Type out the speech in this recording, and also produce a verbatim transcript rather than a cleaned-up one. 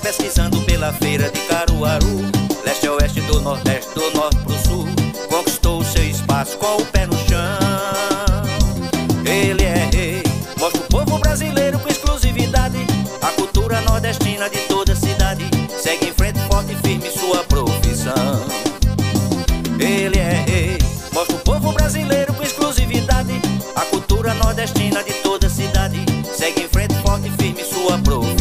pesquisando pela feira de Caruaru, leste a oeste, do nordeste, do norte pro sul, conquistou o seu espaço com o pé no chão. Ele é rei, mostra o povo brasileiro com exclusividade, a cultura nordestina de toda a cidade, segue em frente forte e firme sua profissão. Ele é rei, mostra o povo brasileiro com exclusividade, a cultura nordestina de toda a cidade, segue em frente forte e firme sua profissão.